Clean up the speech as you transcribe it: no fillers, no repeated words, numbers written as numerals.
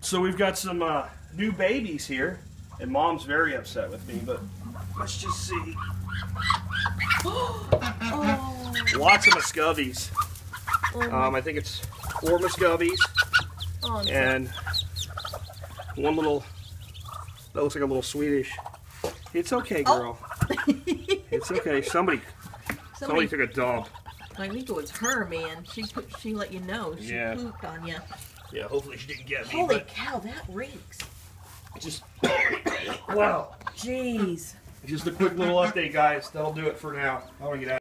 So we've got some new babies here, and Mom's very upset with me, but let's just see. Oh. Lots of Muscovies. Oh. I think it's 4 Muscovies, and one little, that looks like a little Swedish. It's okay, girl. Oh. It's okay. Somebody took a dump. I think it was her, man. She let you know. She pooped on you. Yeah, hopefully she didn't get me. Holy cow, that reeks. Just, wow. Jeez. Just a quick little update, guys. That'll do it for now. I want to get out.